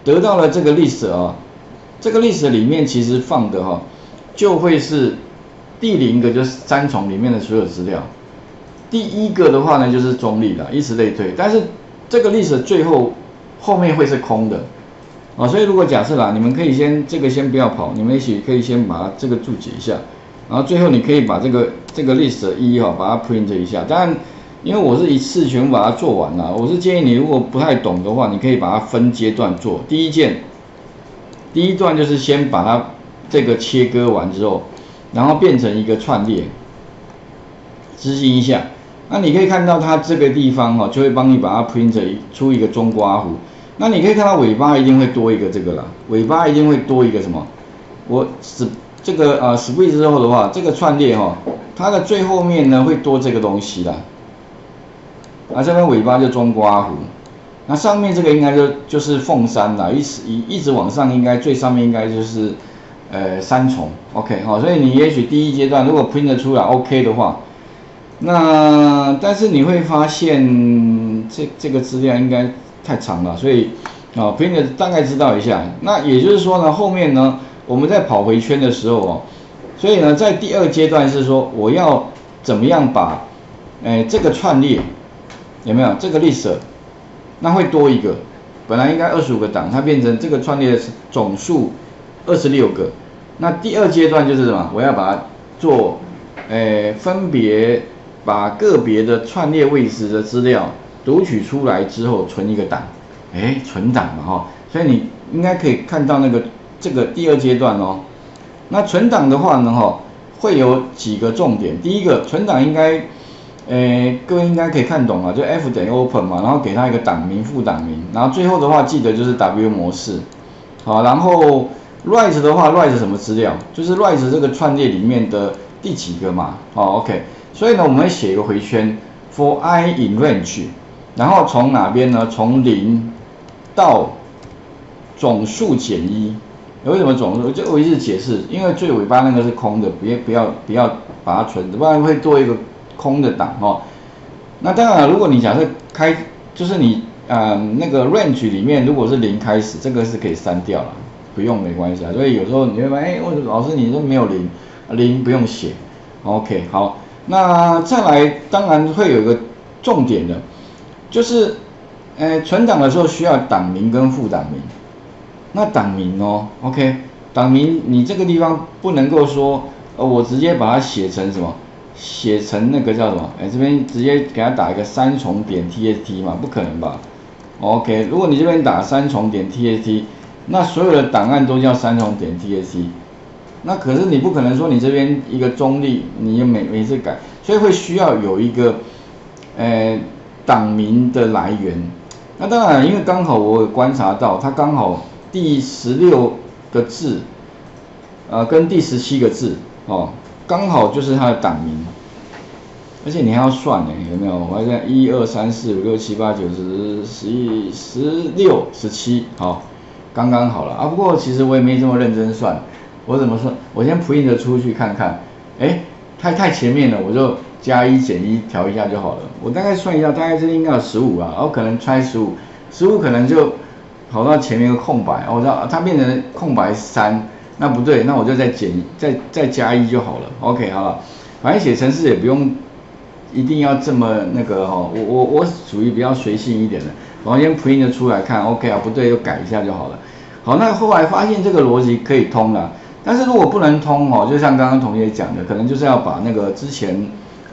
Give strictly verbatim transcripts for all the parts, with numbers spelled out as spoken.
得到了这个 list 啊，这个 list 里面其实放的哈、啊，就会是第零个就是三重里面的所有资料，第一个的话呢就是中立了，以此类推。但是这个 list 最后后面会是空的啊，所以如果假设啦，你们可以先这个先不要跑，你们也许可以先把它这个注解一下，然后最后你可以把这个这个 list 一哈、哦、把它 print 一下。当然，因为我是一次全部把它做完了，我是建议你如果不太懂的话，你可以把它分阶段做。第一件，第一段就是先把它这个切割完之后，然后变成一个串列，执行一下。那你可以看到它这个地方哦，就会帮你把它 print 出一个中括弧。那你可以看到尾巴一定会多一个这个啦，尾巴一定会多一个什么？我使这个呃 split 之后的话，这个串列哈、哦，它的最后面呢会多这个东西啦。啊，这边尾巴就中括弧，那上面这个应该就就是凤山啦，一直一一直往上，应该最上面应该就是呃三重 ，OK 好、哦，所以你也许第一阶段如果 print 得出来 OK 的话，那但是你会发现这这个资料应该太长了，所以啊 print 大概知道一下。那也就是说呢，后面呢我们在跑回圈的时候哦，所以呢在第二阶段是说我要怎么样把哎这个串列。有没有这个 list？ 那会多一个，本来应该二十五个档，它变成这个串列的总数二十六个。那第二阶段就是什么？我要把它做，诶，分别把个别的串列位置的资料读取出来之后存一个档，诶，存档嘛哈。所以你应该可以看到那个这个第二阶段哦。那存档的话呢哈，会有几个重点。第一个，存档应该。诶，各位应该可以看懂啊，就 F 等于 open 嘛，然后给它一个档名、副档名，然后最后的话记得就是 W 模式，好，然后 write 的话 write 什么资料，就是 write 这个串列里面的第几个嘛，好 ，OK， 所以呢我们会写一个回圈 for I in range， 然后从哪边呢？从零到总数减一，为什么总数？就我一直解释，因为最尾巴那个是空的，别不要不要把它存着，不然会多一个。空的档哦，那当然，如果你假设开，就是你呃那个 range 里面如果是零开始，这个是可以删掉了，不用没关系啊。所以有时候你会发现，哎，为什么老师你都没有零，零不用写 ，OK 好。那再来，当然会有一个重点的，就是呃存档的时候需要档名跟副档名。那档名哦 ，OK， 档名你这个地方不能够说，呃我直接把它写成什么？写成那个叫什么？哎，这边直接给它打一个三重点 T S T 嘛，不可能吧 ？OK， 如果你这边打三重点 T S T， 那所有的档案都叫三重点 T S T， 那可是你不可能说你这边一个中立，你每每次改，所以会需要有一个，呃，档名的来源。那当然，因为刚好我有观察到，它刚好第十六个字，呃，跟第十七个字哦。刚好就是它的档名，而且你还要算呢，有没有？我还在一二三四五六七八九十十一十六十七，好，刚刚好了啊。不过其实我也没这么认真算，我怎么算？我先 print 出去看看，哎，太太前面了，我就加一减一调一下就好了。我大概算一下，大概这应该有十五啊，然后可能揣十五，十五可能就跑到前面一个空白，我知道它变成空白三。那不对，那我就再减再再加一就好了。OK， 好了，反正写程式也不用一定要这么那个哈、哦，我我我属于比较随性一点的，我先 print 出来看 ，OK 啊，不对就改一下就好了。好，那后来发现这个逻辑可以通了，但是如果不能通哦，就像刚刚同学讲的，可能就是要把那个之前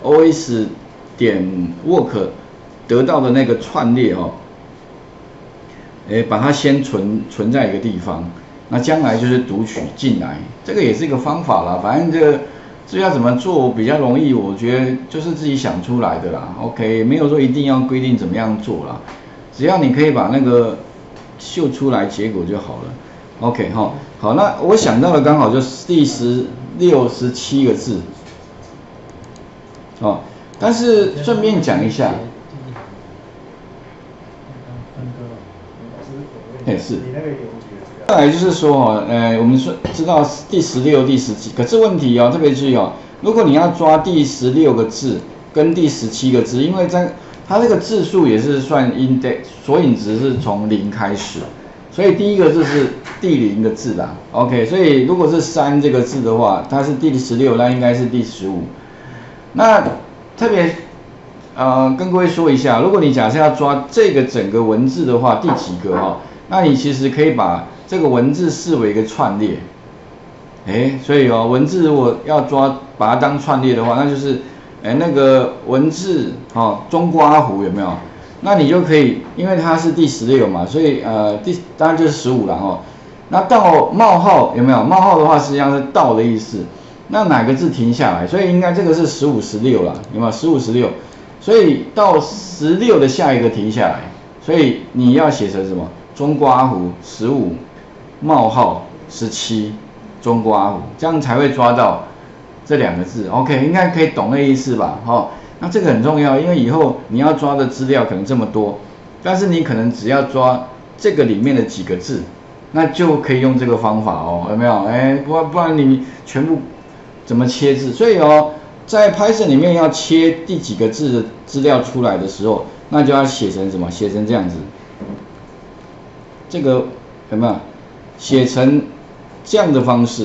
os 点 work 得到的那个串列哦，哎，把它先存存在一个地方。那将来就是读取进来，这个也是一个方法啦。反正这个这要怎么做比较容易，我觉得就是自己想出来的啦。OK， 没有说一定要规定怎么样做啦，只要你可以把那个秀出来，结果就好了。OK 哈，好，那我想到的刚好就是第十六、十七个字，哦，但是顺便讲一下，也是。再来就是说哦，呃，我们说知道第十六、第十七，可是问题哦，特别注意哦，如果你要抓第十六个字跟第十七个字，因为在它这个字数也是算 index 索引值是从零开始， 所以第一个字是第零个字啦 ，OK， 所以如果是三这个字的话，它是第十六，那应该是第十五。那特别呃跟各位说一下，如果你假设要抓这个整个文字的话，第几个哈、哦？那你其实可以把这个文字视为一个串列，哎，所以哦，文字如果要抓把它当串列的话，那就是哎那个文字哦，中括弧有没有？那你就可以，因为它是第十六嘛，所以呃第当然就是十五了哦。那到冒号有没有？冒号的话实际上是到的意思。那哪个字停下来？所以应该这个是十五、十六啦，有没有？十五、十六，所以到十六的下一个停下来，所以你要写成什么？中括弧十五冒号十七中括弧，这样才会抓到这两个字。OK， 应该可以懂那意思吧？哦。那这个很重要，因为以后你要抓的资料可能这么多，但是你可能只要抓这个里面的几个字，那就可以用这个方法哦，有没有？哎，不不然你全部怎么切字？所以哦，在 Python 里面要切第几个字的资料出来的时候，那就要写成什么？写成这样子，这个有没有？写成这样的方式。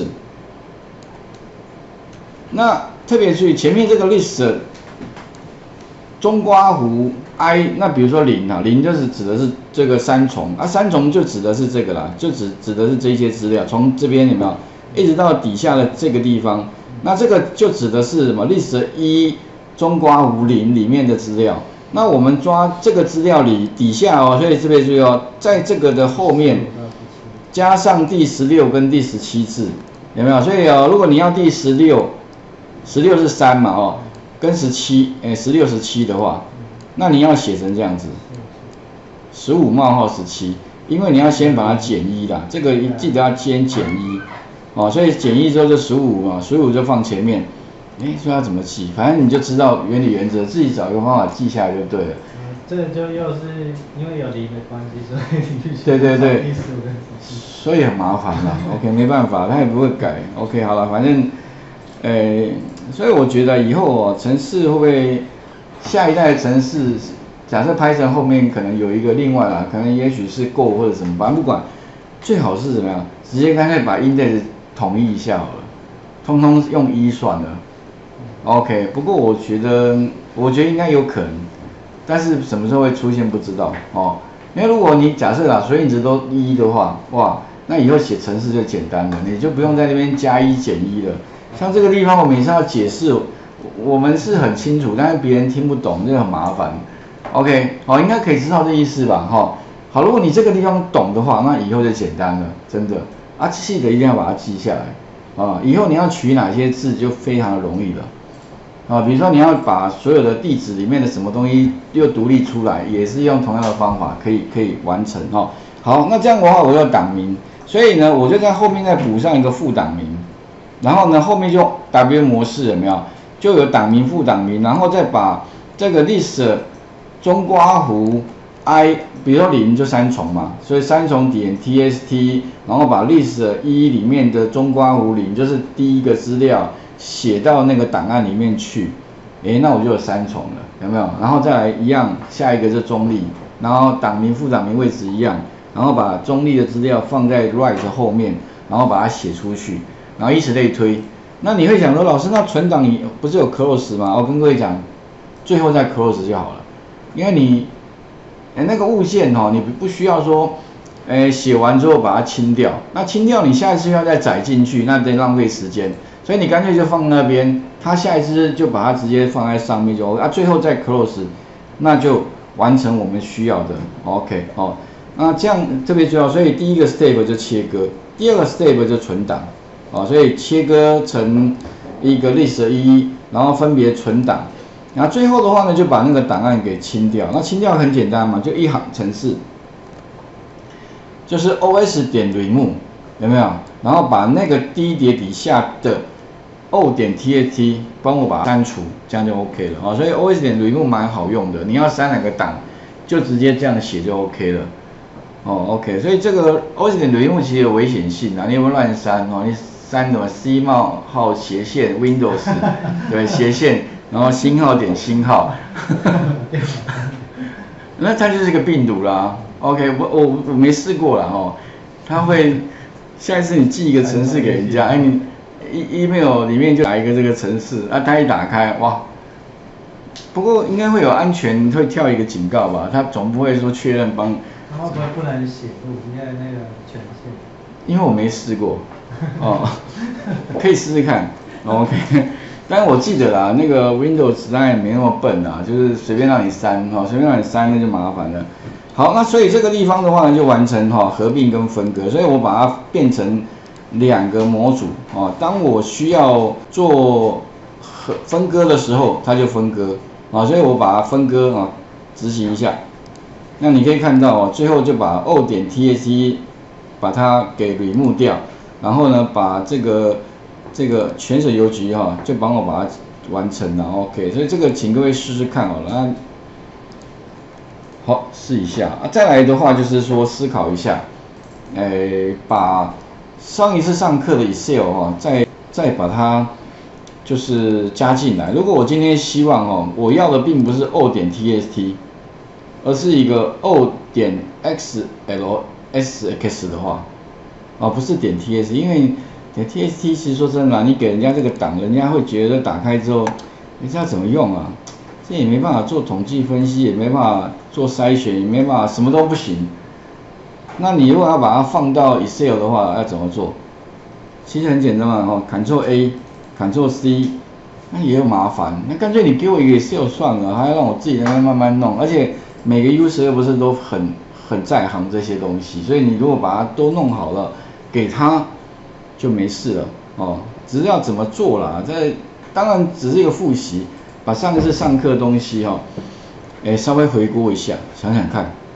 那特别注意前面这个 list。中括弧 i， 那比如说零啊，零就是指的是这个三重啊，三重就指的是这个啦，就指指的是这些资料，从这边有没有，一直到底下的这个地方，那这个就指的是什么？历史一中括弧零里面的资料。那我们抓这个资料里底下哦，所以这边注意哦，在这个的后面加上第十六跟第十七字，有没有？所以哦，如果你要第十六，十六是三嘛哦。跟十七，哎，十六、十七的话，那你要写成这样子，十五冒号十七，因为你要先把它减一啦，这个记得要先减一，哦，所以减一之后就十五嘛，十五就放前面，哎，说要怎么记，反正你就知道原理原则，自己找一个方法记下来就对了。 嗯，这个就又是因为有零的关系，所以你必须对对对， 第十五跟十七， 所以很麻烦啦，OK， 没办法，他也不会改 ，OK， 好了，反正，呃。所以我觉得以后哦，程式会不会下一代的程式，假设 Python 后面可能有一个另外啦，可能也许是 Go 或者什么，反正不管，最好是怎么样，直接干脆把 index 统一一下好了，通通用一算了。OK， 不过我觉得，我觉得应该有可能，但是什么时候会出现不知道哦。因为如果你假设啦，所有值都一的话，哇，那以后写程式就简单了，你就不用在那边加一减一了。像这个地方我每次要解释，我们是很清楚，但是别人听不懂，这个很麻烦。OK， 好，应该可以知道这意思吧？哈，好，如果你这个地方懂的话，那以后就简单了，真的。啊，记得一定要把它记下来啊，以后你要取哪些字就非常容易了。啊，比如说你要把所有的地址里面的什么东西又独立出来，也是用同样的方法可以可以完成哈。好，那这样的话我要档名，所以呢，我就在后面再补上一个副档名。然后呢，后面就 W 模式有没有？就有档名、副档名，然后再把这个 list 中括弧 i， 比如说零就三重嘛，所以三重点 tst， 然后把 list 一里面的中括弧零就是第一个资料写到那个档案里面去，诶，那我就有三重了，有没有？然后再来一样，下一个是中立，然后档名、副档名位置一样，然后把中立的资料放在 write 后面，然后把它写出去。然后以此类推，那你会想说，老师，那存档你不是有 close 吗？我跟各位讲，最后再 close 就好了，因为你，哎那个物件哦，你不需要说，哎写完之后把它清掉，那清掉你下一次要再载进去，那得浪费时间，所以你干脆就放那边，他下一次就把它直接放在上面就 OK， 啊最后再 close， 那就完成我们需要的 OK 哦，那这样特别重要，所以第一个 step 就切割，第二个 step 就存档。啊、哦，所以切割成一个 list 一，然后分别存档，然后最后的话呢，就把那个档案给清掉。那清掉很简单嘛，就一行程式，就是 os 点 remove 有没有？然后把那个第一叠底下的 o 点 txt 帮我把它删除，这样就 OK 了啊、哦。所以 os 点 remove 蛮好用的，你要删哪个档，就直接这样写就 OK 了。哦 ，OK， 所以这个 os 点 remove 其实有危险性啊，你有没有乱删哦？你删什么 C 冒号斜线 Windows 对斜线，然后星号点星号，那它就是个病毒啦。 OK， 我我我没试过啦哦，他会下一次你寄一个程式给人家，哎你 E email 里面就打一个这个程式，啊他一打开哇，不过应该会有安全会跳一个警告吧，他总不会说确认帮。 然后不会不能写入因为那个权限。 因为我没试过，哦，可以试试看 ，OK。但是我记得啦，那个 Windows 当然也没那么笨啦，就是随便让你删哈，随便让你删那就麻烦了。好，那所以这个地方的话呢，就完成哈合并跟分割，所以我把它变成两个模组啊。当我需要做和分割的时候，它就分割啊，所以我把它分割啊，执行一下。那你可以看到哦，最后就把 O 点 T X T 把它给 remove 掉，然后呢，把这个这个全省邮局哈、哦，就帮我把它完成了 ，OK。所以这个请各位试试看好了，那好试一下啊。再来的话就是说思考一下，诶，把上一次上课的 Excel 哈、哦，再再把它就是加进来。如果我今天希望哦，我要的并不是 O 点 T X T， 而是一个 O 点 X L S X 的话，哦，不是点 T S， 因为点 T S T 其实说真的，你给人家这个档，人家会觉得打开之后，你知道怎么用啊？这也没办法做统计分析，也没办法做筛选，也没办法，什么都不行。那你如果要把它放到 Excel 的话，要怎么做？其实很简单嘛，哦 ，Ctrl A，Ctrl C， 那也有麻烦。那干脆你给我一个 Excel 算了，还要让我自己在那慢慢弄，而且每个 user 又不是都很很在行这些东西，所以你如果把它都弄好了，给他就没事了哦。只是要怎么做啦，这当然只是一个复习，把上一次上课的东西哈、哦，哎稍微回顾一下，想想看。